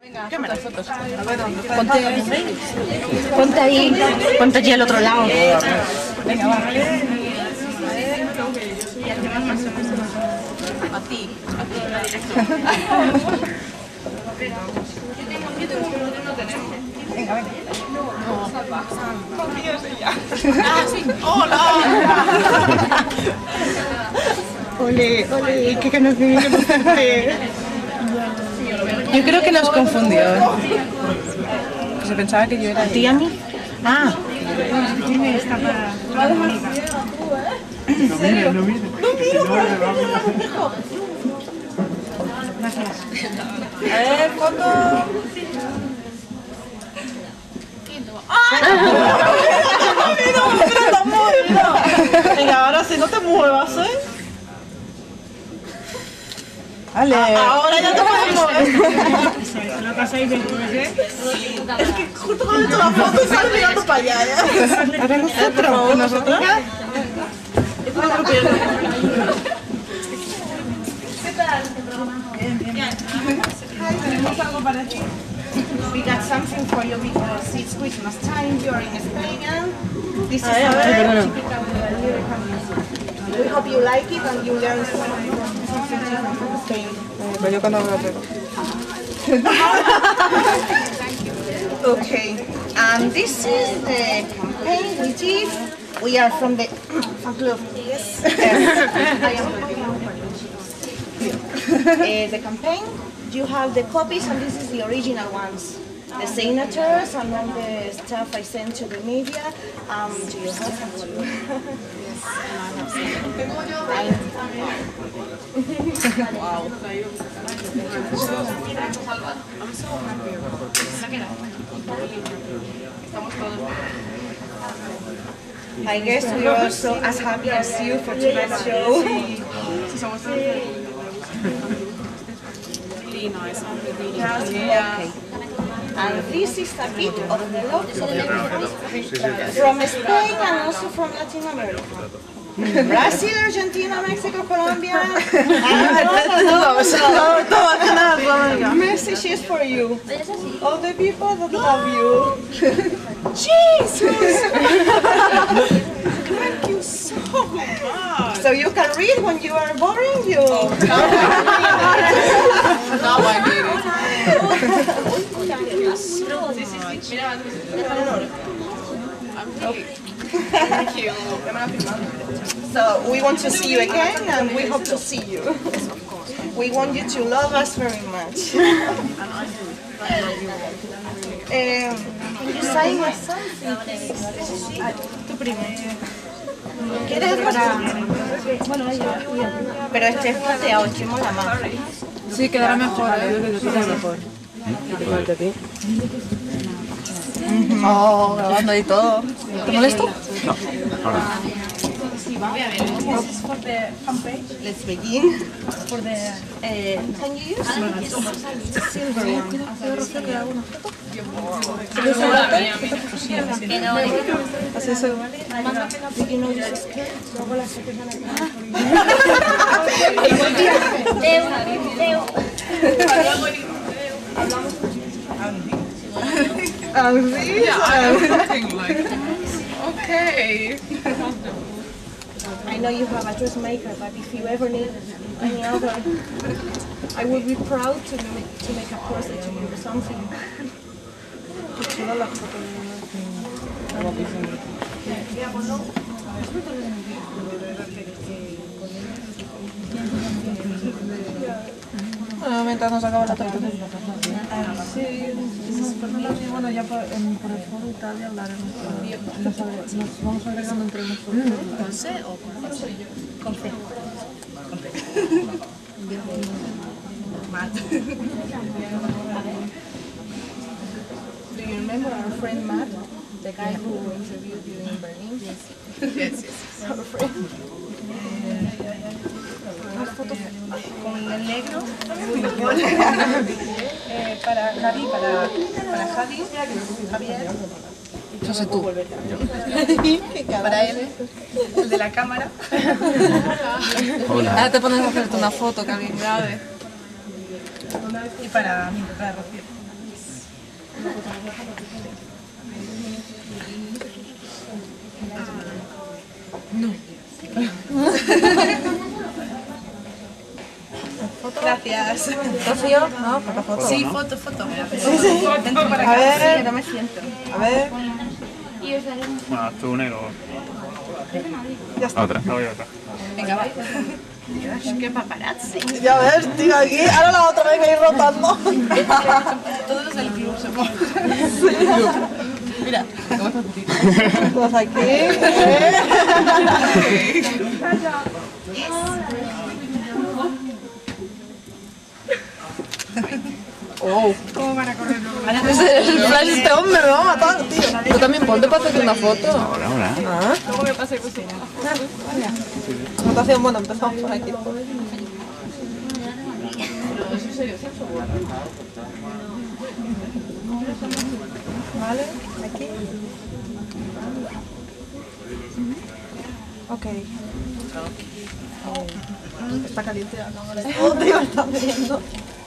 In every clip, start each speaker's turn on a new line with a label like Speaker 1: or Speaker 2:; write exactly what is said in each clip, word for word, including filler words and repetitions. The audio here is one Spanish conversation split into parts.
Speaker 1: Cámara, fotos. Ponte, ponte ahí, ponte allí al otro lado. Venga, va. A ti, a ti, la dirección. Venga, venga. No, salva. Confías en ella. Ah, sí. ¡Hola! Ole, ole, qué conocimiento. Yo creo que nos confundió. Se pensaba que yo era. ¿A ti y a mí? Ah. Tiene esta para. No mire, no mire. No mire. Gracias. A ver, foto. Venga, ahora sí, no te muevas, ¿eh? Vale. Ahora ya te puedes mover. ¿Lo pasáis después, eh? Es que justo cuando he hecho la foto sale mirando para allá, ¿eh? Ahora nosotros. ¿Nosotros? ¿Qué tal? Bien, bien. Tenemos algo para ti. We got something for you because it's Christmas time, you're in Spain. This is a very typical American. We hope you like it and you learn something different from Spain. Pero yo cuando lo pego. Okay, and this is the campaign we did. We are from the fan club. Yes. I am uh, the campaign. You have the copies and this is the original ones. The signatures and all the stuff I sent to the media, um, to your husband too. Wow. I'm so happy. I guess we are also as happy as you for tonight's show. Really nice. Really nice. Okay. And this is a bit of the love from Spain and also from Latin America. Brazil, Argentina, Mexico, Colombia. Messages for you. All the people that love you. Jesus! Thank you so much. So you can read when you are boring you. Now I need it. Thank you so much. Thank you. So we want to see you again and we hope to see you. We want you to love us very much. Um, can you sign us something? Tu primero. ¿Quieres para...? Bueno, pero este es plateado, este mola más. Sí, quedará mejor, ¿eh? Quedará mejor. ¿Te falta a ti? Oh, grabando ahí todo. ¿Te molesto? No. For the homepage, let's begin. For the, uh, can you use silver one? ¿Hace eso igual? ¿Y no usas qué? Luego las que van Okay. I know you have a dressmaker, but if you ever need any other, I would be proud to make, to make a present to you or something. Bueno, mientras nos acaba la torta. Sí, bueno, ya por, en, por el foro y tal ya hablaremos. Nos, nos vamos agregando entre nosotros. ¿Con C o con C? Con C. Con C. Matt. Do you remember our friend Matt? The guy who interviewed you in Berlin? Yes. Yes, yes. Our friend. Unas fotos con el negro. eh, para Javi, para, para Javi, Javier. Eso sé tú. Para él, el de la cámara. Hola. Ahora te pones a hacerte una foto que alguien grabe. Y para mí, para Rocío. Gracias.
Speaker 2: ¿Rocío? No, foto, foto.
Speaker 1: Sí, foto, foto.
Speaker 2: Sí, sí.
Speaker 1: Vente para
Speaker 2: A
Speaker 1: acá.
Speaker 2: ver.
Speaker 1: Sí, no me siento.
Speaker 2: A ver.
Speaker 3: Bueno, tú uno y luego
Speaker 2: Ya está.
Speaker 3: otra. No voy a otra.
Speaker 1: Venga, va. Dios, qué paparazzi.
Speaker 2: Ya ves, tío, aquí. Ahora la otra vez que ir rotando.
Speaker 1: Todos los del club somos.
Speaker 2: Mira, ¿cómo estás? Todos aquí. ¿Eh? Oh.
Speaker 1: ¿Cómo van a correr luego?
Speaker 2: Ese es el flash, este hombre me va a matar, tío. Tú también ponte para hacerte una foto.
Speaker 3: Ahora, ahora.
Speaker 2: Ah.
Speaker 1: Luego me pase cocina.
Speaker 2: Anotación, bueno, empezamos por aquí. Vale, aquí. Ok. Está caliente la cámara. Oh, tío, está viendo.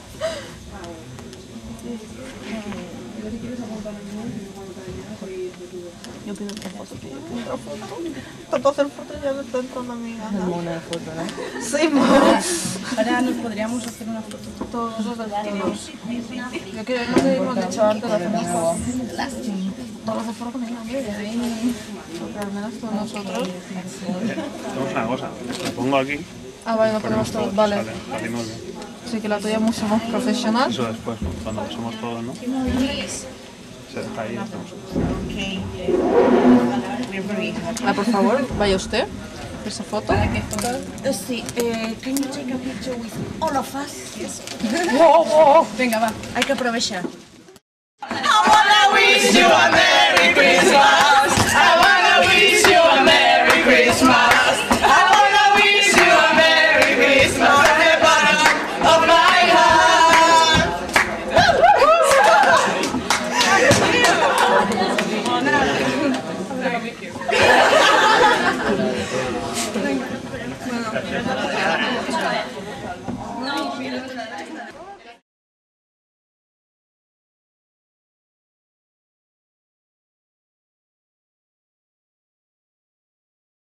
Speaker 2: Yo pido otra foto, tío. Yo pido otra foto. Tanto hacer fotos ya me está entrando a mi gana. Mona de foto, ¿no? Sí, mona.
Speaker 1: Ahora nos podríamos hacer una foto todos los del club.
Speaker 2: Yo quiero lo que hemos dicho antes, la hacemos todos. Todos de foro con el nombre de ahí. Porque al menos todos nosotros.
Speaker 3: Hacemos una cosa. La pongo aquí.
Speaker 2: Ah, vale, no ponemos todos. Vale.
Speaker 3: Vale, salimos bien.
Speaker 2: Sí, que la tuya es mucho más profesional.
Speaker 3: Eso después, cuando somos todos, ¿no? Se deja ahí. hacemos.
Speaker 1: Okay. We're very happy.
Speaker 2: Ah, por favor, vaya usted. Esa foto.
Speaker 1: Uh, sí, eh, can you take a picture with all of us? Yes.
Speaker 2: Wow, wow.
Speaker 1: Venga, va. Hay que aprovechar.
Speaker 2: I wanna wish you a Merry Christmas.